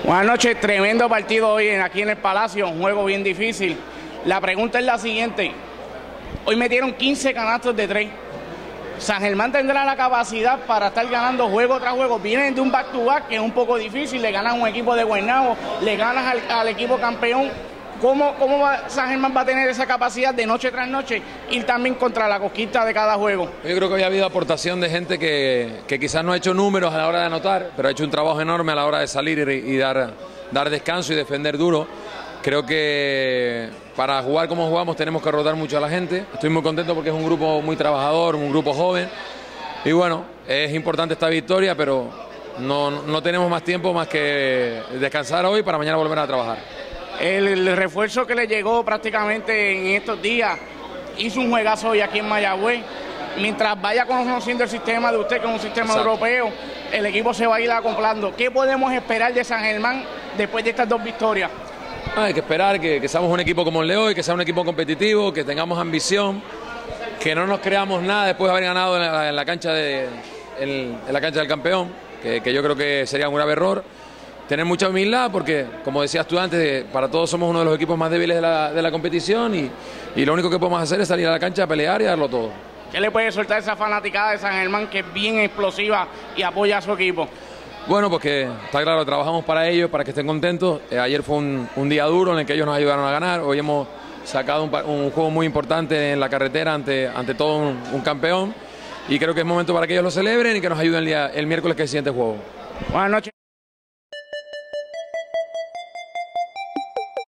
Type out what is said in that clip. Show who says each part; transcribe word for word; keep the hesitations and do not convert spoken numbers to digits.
Speaker 1: Buenas noches, tremendo partido hoy en, aquí en el Palacio, un juego bien difícil. La pregunta es la siguiente, hoy metieron quince canastos de tres. San Germán tendrá la capacidad para estar ganando juego tras juego. Vienen de un back to back que es un poco difícil, le ganan a un equipo de Guaynabo, le ganas al, al equipo campeón. ¿Cómo, cómo va, San Germán va a tener esa capacidad de noche tras noche ir también contra la conquista de cada juego?
Speaker 2: Yo creo que hoy ha habido aportación de gente que, que quizás no ha hecho números a la hora de anotar, pero ha hecho un trabajo enorme a la hora de salir y, y dar, dar descanso y defender duro. Creo que para jugar como jugamos tenemos que rotar mucho a la gente. Estoy muy contento porque es un grupo muy trabajador, un grupo joven. Y bueno, es importante esta victoria, pero no, no tenemos más tiempo más que descansar hoy para mañana volver a trabajar.
Speaker 1: El, el refuerzo que le llegó prácticamente en estos días hizo un juegazo hoy aquí en Mayagüez. Mientras vaya conociendo el sistema de usted, que es un sistema Exacto. europeo, el equipo se va a ir acoplando. ¿Qué podemos esperar de San Germán después de estas dos victorias?
Speaker 2: Ah, hay que esperar que, que seamos un equipo como el de hoy, que sea un equipo competitivo, que tengamos ambición, que no nos creamos nada después de haber ganado en la, en la, cancha, de, en, en la cancha del campeón, que, que yo creo que sería un grave error. Tener mucha humildad porque, como decías tú antes, para todos somos uno de los equipos más débiles de la, de la competición y, y lo único que podemos hacer es salir a la cancha a pelear y darlo todo.
Speaker 1: ¿Qué le puede soltar esa fanaticada de San Germán que es bien explosiva y apoya a su equipo?
Speaker 2: Bueno, pues que está claro, trabajamos para ellos, para que estén contentos. Eh, ayer fue un, un día duro en el que ellos nos ayudaron a ganar. Hoy hemos sacado un, un juego muy importante en la carretera ante, ante todo un, un campeón y creo que es momento para que ellos lo celebren y que nos ayuden el, día, el miércoles que es el siguiente juego.
Speaker 1: Buenas noches.